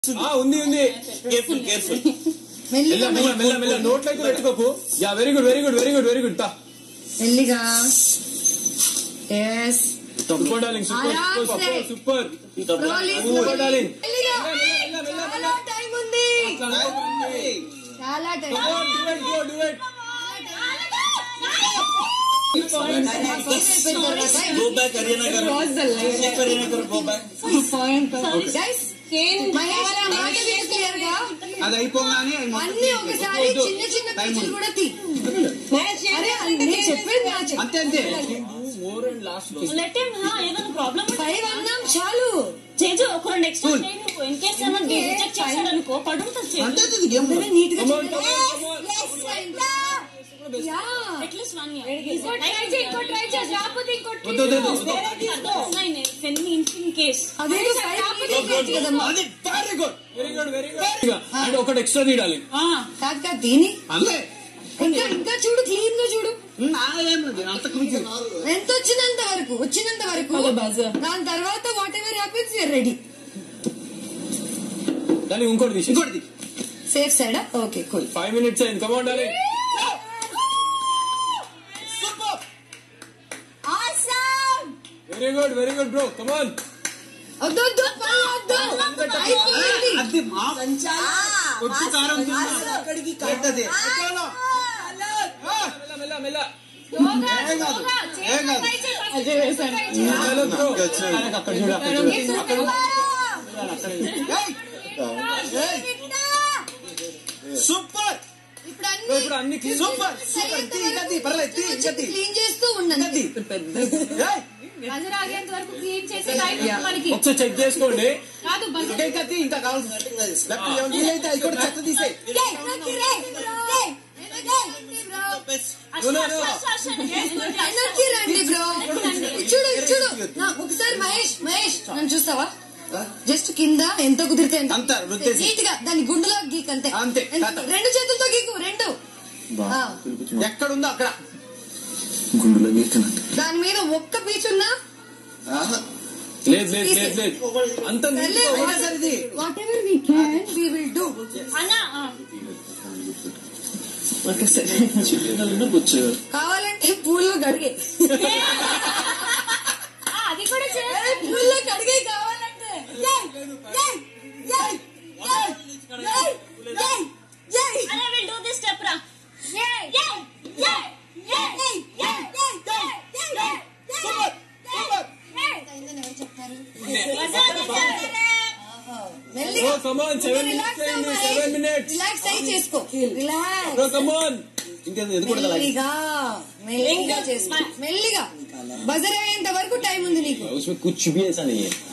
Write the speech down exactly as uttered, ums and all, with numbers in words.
ఉంది ఉంది careful careful మెల్ల మెల్ల మెల్ల మెల్ల నోట్లోకి పెట్టుకోకు. యా very good very good very good very good. తా మెల్లిగా. yes super darling super super super super darling. చాలా టైం ఉంది చాలా time. Do it go do it. Go back Arena garu. Cross the line. Arena garu go back. Point. Guys, Mahesh నా మాట విను clear గా. అది అయిపోగానే అన్ని ఒకసారి చిన్న చిన్న పిక్చర్లు కూడా తీ. అరే నేను చెప్పేది అంతే అంతే. More and last let him. హా ఏదైనా ప్రాబ్లం ఫైవ్ అన్నాం చాలు. చేజు ఒక రెండు ఎక్స్ట్రా చేయండి. ఇన్ కేస్ ఏమైనా రిజెక్ట్ చేశాడు అనుకో పడుతుంది చేజు. అంతే ఇది గేమ్ నీట్ గా యా అట్లీస్ట్ వన్ ఇయర్. ఇంకో ట్రై చేయి ఇంకో ట్రై చేయి. రాకపోతే ఇంకో ట్రై చేయి. ఫెన్ని ఇన్ కేస్ అదే ఫైవ్ కదమ్మా. అది very good very good very good. And ఒకటి ఎక్స్ట్రా తీయాలి. కాదు కాదు దీని అల్లే ఇంకా ఇంకా చూడు క్లీన్ గా చూడు. నాదేం అంత కుమిచి ఎంత వచ్చినంత వరకు వచ్చినంత వరకు దాని తర్వాత whatever happens you're ready. దాన్ని ఇంకోటి తీసి ఇంకోటి safe side. Okay cool. Five minutes అయింది. Come on darling. Very good very good bro. Come on. వద్దు వద్దు వద్దు అది మా కొట్టు కారం తిన్నా అక్కడికి కట్టది. మెల్ల మెల్ల మెల్ల. ఏం కాదు ఏం కాదు. అదే వేసాను. Hello bro. అక్కడ చూడు అక్కడ చూడు అక్కడ సూపర్. ఇప్పుడు అన్ని ఇప్పుడు అన్ని క్లీన్. Super super. తీ గది పర్లేదు తీ గది క్లీన్ చేస్తూ ఉండండి. ఏయ్ బజర్ ఆగేంత వరకు క్లీన్ చేసి టైం మనకి ఒకసారి చెక్ చేసుకోండి. కాదు బజర్ ఇంకా తీ ఇంకా కావాల్సిన లేకపోతే ఏం వీలైతే అది కూడా చెత్త తీసేయ్. ఎనర్జీ రండి బ్రో. చూడు చూడు ఒకసారి మహేష్ మహేష్ నన్ను చూస్తావా? జస్ట్ కింద ఎంత కుదిరితే అంత రుద్దేసి నీట్ గా దాన్ని గుండెలో గీక్ అంతే. అంతే. రెండు చేతులతో గీకు రెండు. ఎక్కడుందో అక్కడ గుండులో గీకన దాని మీద ఒక్క పీచ్ ఉన్నా లేదు లేదు లేదు లేదు అంత whatever we can we will do. అన్నా కావాలంటే పూల్లో కడిగే అది కూడా పూల్లో కడిగే కావాలంటే. అరే విల్ డూ దిస్ స్టెప్ రా. రిలాక్స్ అయి చేసుకో. రిలాక్స్ మెల్లిగా మెల్లిగా చేసుకో. మెల్లిగా బజర్ అయ్యేంత వరకు టైం ఉంది నీకు. कुछ भी ऐसा नहीं है.